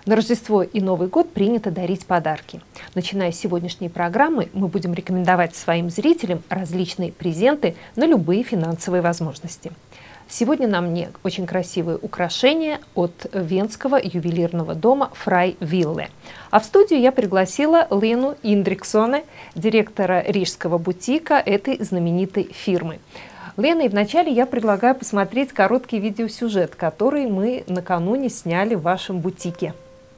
На Рождество и Новый год принято дарить подарки. Начиная с сегодняшней программы, мы будем рекомендовать своим зрителям различные презенты на любые финансовые возможности. Сегодня на мне очень красивые украшения от венского ювелирного дома Фрай Вилле. А в студию я пригласила Лену Индриксоне, директора рижского бутика этой знаменитой фирмы. Лена, и вначале я предлагаю посмотреть короткий видеосюжет, который мы накануне сняли в вашем бутике.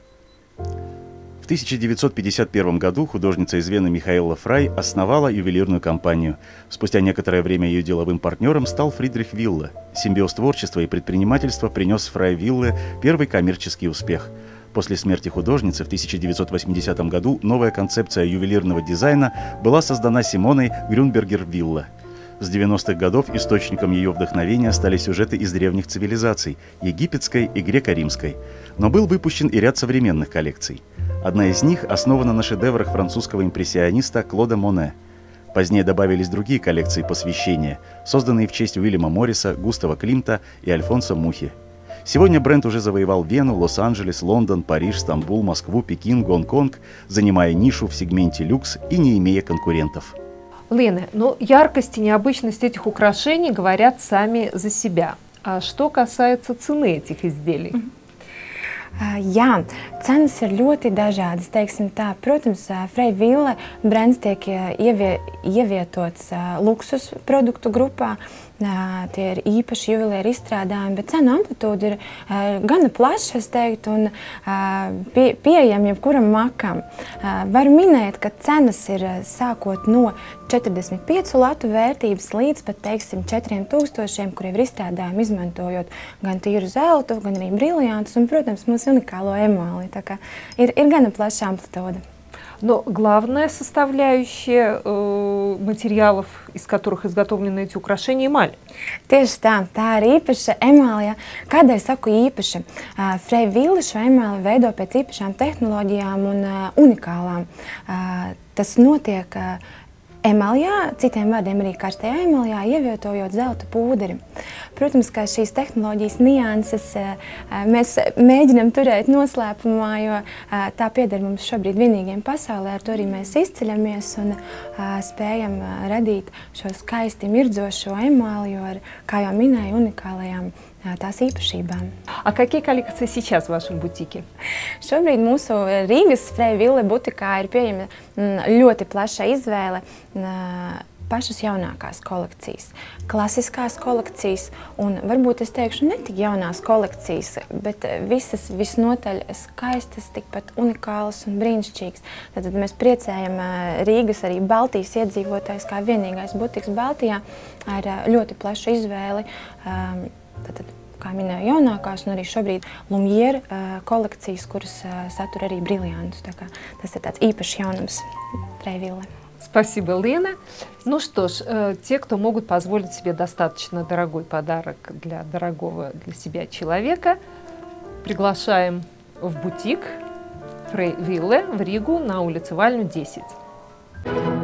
В 1951 году художница из Вены Михаэла Фрай основала ювелирную компанию. Спустя некоторое время ее деловым партнером стал Фридрих Вилле. Симбиоз творчества и предпринимательства принес Фрай Вилле первый коммерческий успех. После смерти художницы в 1980 году новая концепция ювелирного дизайна была создана Симоной Грюнбергер-Вилле. С 90-х годов источником ее вдохновения стали сюжеты из древних цивилизаций – египетской и греко-римской. Но был выпущен и ряд современных коллекций. Одна из них основана на шедеврах французского импрессиониста Клода Моне. Позднее добавились другие коллекции посвящения, созданные в честь Уильяма Морриса, Густава Климта и Альфонса Мухи. Сегодня бренд уже завоевал Вену, Лос-Анджелес, Лондон, Париж, Стамбул, Москву, Пекин, Гонконг, занимая нишу в сегменте люкс и не имея конкурентов. Лена, яркость и необычность этих украшений говорят сами за себя. А что касается цены этих изделий? Jā, cenas ir ļoti dažādas. Teiksim tā, protams, Frai Villē brands tiek ievietots luksus produktu grupā. Tie ir īpaši juvelieru izstrādājumi, bet cenu amplitūda ir gana plaša, es teiktu, un pieejama jebkuram makam. Varu minēt, ka cenas ir sākot no 45 latu vērtības līdz pat, teiksim, 4000, kur ir izstrādājumi izmantojot gan tīru zeltu, gan arī briljantus un, protams, mūsu unikālo emāli. Tā kā ir gana plaša amplitūda. Но главная составляющая материалов, из которых изготовлены эти украшения, эмаль. Tieši tā ir īpaša emālija. Kādēļ saku īpaša? Frai Villē šo emāli veido pēc īpašām tehnoloģijām un unikālām. Tas notiek emalijā, citiem vārdiem arī karstajā emalijā, ievietojot zelta pūderi. Protams, ka šīs tehnoloģijas nianses mēs mēģinam turēt noslēpumā, jo tā pieder mums šobrīd vienīgiem pasaulē, ar to arī mēs izceļamies un spējam radīt šo skaisti mirdzošo emāliju ar, kā jau minēju, unikālajām tās īpašībām. А какие коллекции сейчас в вашем бутике? Šobrīd mūsu Rīgas Frai Villē butikā ir pieejama ļoti plaša izvēle pašas jaunākās kolekcijas, klasiskās kolekcijas un varbūt es teikšu ne tik jaunās kolekcijas, bet visas visnotaļ skaistas, tikpat unikālas un brīnišķīgas. Tad mēs priecējam Rīgas arī Baltijas iedzīvotājs kā vienīgais butiks Baltijā ar ļoti plašu izvēli. Tātad, kā minēju, jaunākās un arī šobrīd Lumière kolekcijas, kuras satur arī briljantus. Tas ir tāds īpašs jaunums Frai Villē. Спасибо, Лена. Ну что ж, те, кто могут позволить себе достаточно дорогой подарок для дорогого для себя человека, приглашаем в бутик Фрай Вилле в Ригу на улице Вальну, 10.